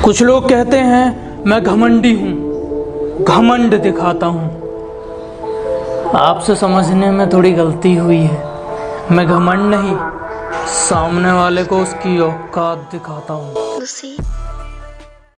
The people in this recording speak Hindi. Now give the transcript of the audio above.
कुछ लोग कहते हैं मैं घमंडी हूँ, घमंड दिखाता हूँ। आपसे समझने में थोड़ी गलती हुई है। मैं घमंड नहीं, सामने वाले को उसकी औकात दिखाता हूँ।